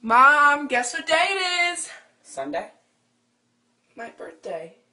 Mom, guess what day it is? Sunday? My birthday.